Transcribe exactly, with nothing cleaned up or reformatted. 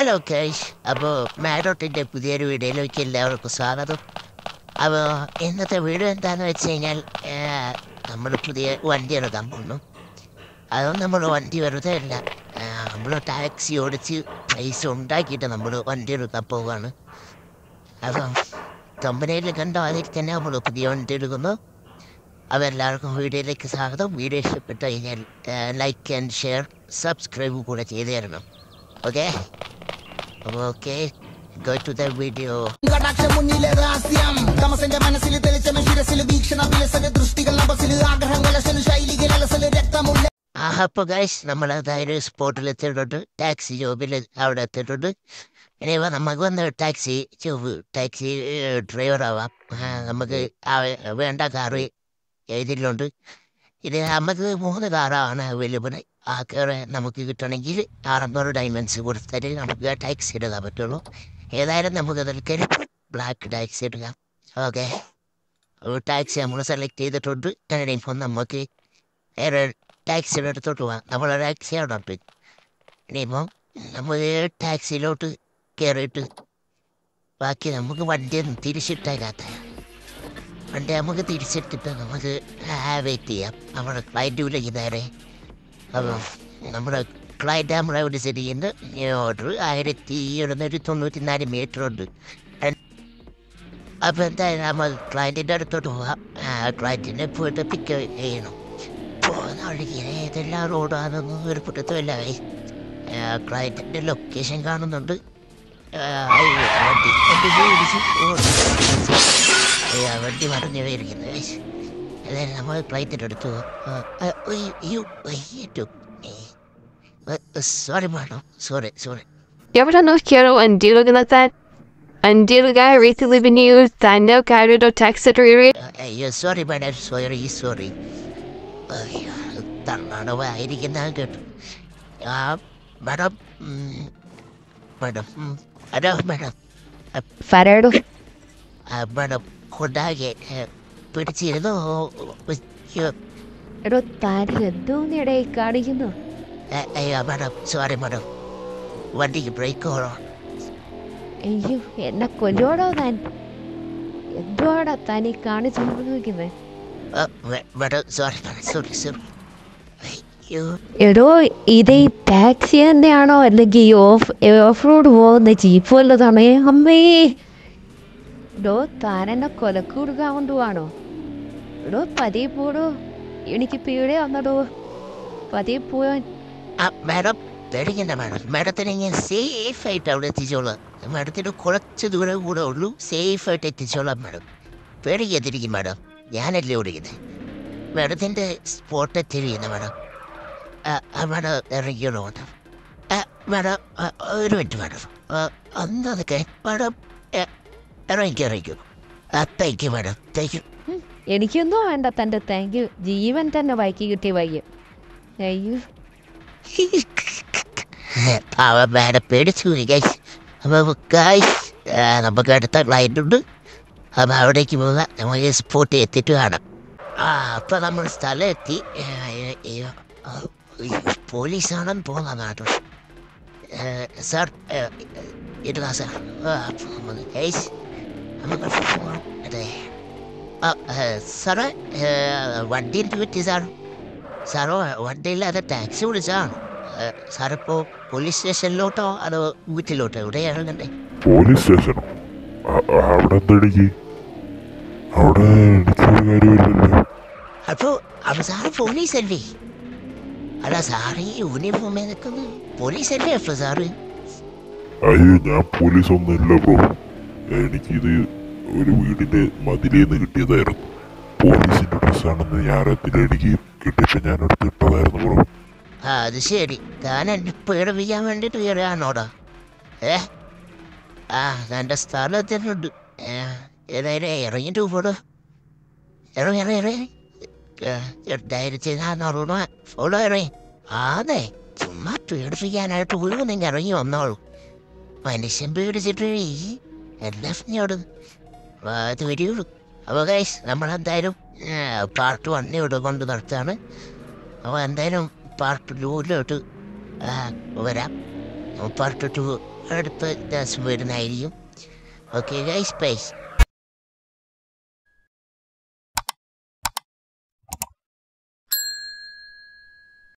Hello guys. അപ്പോൾ മാഡോട്ടിൻ്റെ പുതിയൊരു വീഡിയോയിലേക്ക് എല്ലാവർക്കും സ്വാഗതം. അപ്പോൾ ഇന്നത്തെ വീഡിയോ എന്താണെന്ന് വെച്ച് കഴിഞ്ഞാൽ നമ്മൾ പുതിയ വണ്ടി എടുക്കാൻ പോകുന്നു. അതൊന്നും നമ്മൾ വണ്ടി വെറുതെ അല്ല, നമ്മൾ ടാക്സി ഓടിച്ച് പൈസ ഉണ്ടാക്കിയിട്ട് നമ്മൾ വണ്ടി എടുക്കാൻ പോവുകയാണ്. അപ്പം കമ്പനിയിൽ കണ്ടോ അതിൽ തന്നെ നമ്മൾ പുതിയ വണ്ടി എടുക്കുന്നു. അപ്പോൾ എല്ലാവർക്കും വീഡിയോയിലേക്ക് സ്വാഗതം. വീഡിയോ ഇഷ്ടപ്പെട്ട് കഴിഞ്ഞാൽ ലൈക്ക് ആൻഡ് ഷെയർ സബ്സ്ക്രൈബ് കൂടെ ചെയ്ത് തരണം. Okay okay go to the video. അപ്പോൾ ഗൈസ് നമ്മൾ അതായത് സ്പോട്ടിൽ എത്തിയിട്ടുണ്ട്, ടാക്സി ജോബിൽ അവിടെ എത്തിയിട്ടുണ്ട്. ഇനി നമുക്ക് വന്ന് ടാക്സി ജോബ് ടാക്സി ഡ്രൈവർ ആവാം. നമുക്ക് വേണ്ട കാറ് ഇതിലുണ്ട്. ഇത് നമുക്ക് മൂന്ന് കാറാണ് അവൈലബിൾ. ആ കാറ് നമുക്ക് കിട്ടണമെങ്കിൽ അറുന്നൂറ് ഡയമണ്ട്സ് കൊടുത്തിട്ട് നമുക്ക് ടാക്സി എടുക്കാൻ പറ്റുള്ളൂ. ഏതായാലും നമുക്ക് അതിലേക്ക് ബ്ലാക്ക് ടാക്സി എടുക്കാം. ഓക്കെ, ടാക്സി നമ്മൾ സെലക്ട് ചെയ്തിട്ടുണ്ട്. ഇപ്പം നമുക്ക് വേറെ ടാക്സിയുടെ അടുത്തോട്ട് പോകാം. നമ്മളെ ടാക്സി അവിടെ ഉണ്ട്. ഇനിയിപ്പം നമ്മൾ ടാക്സിയിലോട്ട് കയറിയിട്ട് ബാക്കി നമുക്ക് വണ്ടിയൊന്നും തിരിച്ചിട്ടേക്കാത്ത വണ്ടി നമുക്ക് തിരിച്ചിട്ടിട്ട് നമുക്ക് വെയിറ്റ് ചെയ്യാം നമ്മുടെ ക്ലൈൻറ്റിലേക്ക് നേരെ. അപ്പം നമ്മുടെ ക്ലൈൻറ്റ് നമ്മളെ ഒരു ശരിയുണ്ട് ഓർഡർ ആയിരത്തി എഴുന്നൂറ്റി തൊണ്ണൂറ്റി നാല് മീറ്റർ ഉണ്ട്. അപ്പോൾ എന്തായാലും നമ്മൾ ക്ലൈൻറ്റിൻ്റെ അടുത്തോട്ട് പോകാം. ക്ലൈൻറ്റിനെ പോയിട്ട് പിക്ക് ചെയ്യണം. പോകുന്ന വഴിക്ക് ഏതെല്ലാം റോഡാണെന്നൊന്നും ഒരു പിടുത്തമില്ല. ക്ലൈൻറ്റിൻ്റെ ലൊക്കേഷൻ കാണുന്നുണ്ട്. വണ്ടി വണ്ടി മറിഞ്ഞു പോയിരിക്കുന്നത്. അതായത് നമ്മൾ ക്ലൈൻറ്റിൻ്റെ അടുത്ത് sorry madam, sorry sorry. You ever no quiero un deal like that? Un deal guy recently been used. I know carried a taxi driver. അയ്യോ സോറി മാഡം, സോറി സോറി. തണ്ണാണവായിരിക്കുന്ന കേട്ടു. ആ madam madam hello madam Farero. Madam കൊണ്ടാകെ പിടിച്ചിരുന്നു. എടോ താൻ എന്തോന്നിടെ കാണിക്കുന്നു? അയ്യോ മാഡം സോറി മാഡം, വണ്ടിക്ക് ബ്രേക്ക് ഓണോ. അയ്യോ എന്നെ കൊല്ലോടോ താൻ. എന്തുവാടാ താൻ ഈ കാണിച്ചു നോക്കുന്നത്? Madam sorry madam, sorry sorry. അയ്യോ എടോ ഇത് ഈ ടാക്സി തന്നെയാണോ അല്ലെങ്കിൽ ഈ ഓഫ് ഓഫ് റോഡ് പോകുന്ന ജീപ്പ് വല്ലതാണേ? അമ്മേ എടോ താൻ എന്നെ കൊലക്ക് കൊടുക്കാൻ കൊണ്ടുപോവാണോ? എടോ പതിയെ പോടോ, എനിക്ക് പേടെ വന്നടോ, പതിയെ പോയാൻ. ആ മാഡം പേടിക്കണ്ട മാഡം, മാഡത്തിന് ഞാൻ സേഫായിട്ട് അവിടെ എത്തിച്ചോളാം. മാഡത്തിന് കുറച്ച് ദൂരം കൂടെ ഉള്ളൂ, സേഫായിട്ട് എത്തിച്ചോളാം മാഡം. പേടിക്കാതിരിക്കും മാഡം, ഞാനല്ലേ ഓടിക്കുന്നത്. മാഡത്തിൻ്റെ സ്പോട്ട് എത്തിയിരിക്കുന്നു മാഡം. മാഡം ഇറങ്ങിയോളൂ മാഡം. മാഡം ഒരു മിനിറ്റ് മാഡം, അന്നതൊക്കെ മാഡം ഇറങ്ങിക്കോ ഇറങ്ങിക്കോ. Thank you madam, thank you. എനിക്കൊന്നും വേണ്ട തൻ്റെ താങ്ക് യു, ജീവൻ തന്നെ വൈകി കിട്ടിയ വയ്യ. അയ്യോ പാവം മാഡം പേടിച്ചു ഗൈസ്. അപ്പോൾ ഗൈസ് നമുക്ക് അടുത്ത ക്ലൈൻ്റ് ഉണ്ട്. അപ്പോൾ അവിടേക്ക് പോകാം. നമുക്ക് സ്പോട്ട് എത്തിയിട്ട് കാണാം. ആ അപ്പോൾ നമ്മൾ സ്ഥലം എത്തി. പോലീസാണെന്ന് പോകാം കേട്ടോ. സാർ ഇടുക സാർ. ഗൈസ് നമുക്ക് പോകാം. അതെ സാറേ, വണ്ടി എന്ത് പറ്റി സാർ? സാറോ വണ്ടിയില്ലാതെ ടാക്സി വിളിച്ചാണ് സാറിപ്പോൾ പോലീസ് സ്റ്റേഷനിലോട്ടോ അതോ വീട്ടിലോട്ടോ എവിടെയാണ് ഇറങ്ങണ്ടേ? പോലീസ് സ്റ്റേഷനോ? അവിടെ എന്തടിക്ക്? അവിടെ എനിക്കൊരു കാര്യമില്ലല്ലോ. അപ്പോൾ അപ്പോൾ സാറ് പോലീസല്ലേ? അല്ല സാറ് ഈ യൂണിഫോമിൽ നിൽക്കുന്നത് പോലീസല്ലേ അപ്പോൾ സാറ്? അയ്യോ ഞാൻ പോലീസൊന്നും ഇല്ല ബ്രോ. എനിക്കിത് ഒരു വീടിൻ്റെ മതിലേന്ന് കിട്ടിയതായിരുന്നു. പോലീസിൻ്റെ ഡ്രസ്സാണെന്ന് ഞാൻ അറിയത്തില്ല, എനിക്ക് കിട്ടിയപ്പോൾ ഞാനെടുത്ത് ഇട്ടതായിരുന്നു ബ്രോ. ആ അത് ശരി, താൻ എന്നെ പേടിപ്പിക്കാൻ വേണ്ടിയിട്ട് കയറിയാണോടാ? ഏ ആ തൻ്റെ സ്ഥലം എത്തിയിട്ടുണ്ട്. ഏതായാലും ഇറങ്ങിയിട്ട് പോടോ. ഇറങ്ങി ഇറങ്ങി ഇറങ്ങി രണ്ടായിരത്തി നാന്നൂറ് ഫോളോ ഇറങ്ങി. അതെ ചുമ്മാ പേടിപ്പിക്കാനായിട്ട് വീഴുന്നെങ്കിൽ ഇറങ്ങി വന്നോളൂ. മനുഷ്യൻ പേടിച്ചിട്ട് എല്ലാം ഇങ്ങോട്ട് അത് വരികയുള്ളൂ. അപ്പോൾ ഗൈസ് നമ്മളെന്തായാലും പാർട്ട് വണ്ണി ഇവിടെ കൊണ്ട് നടത്താണ്. അപ്പോൾ എന്തായാലും പാർട്ട് ടൂവിലോട്ട് വരാം. പാർട്ട് ടു അടുത്ത ദിവസം വരുന്നതായിരിക്കും. Okay guys, by.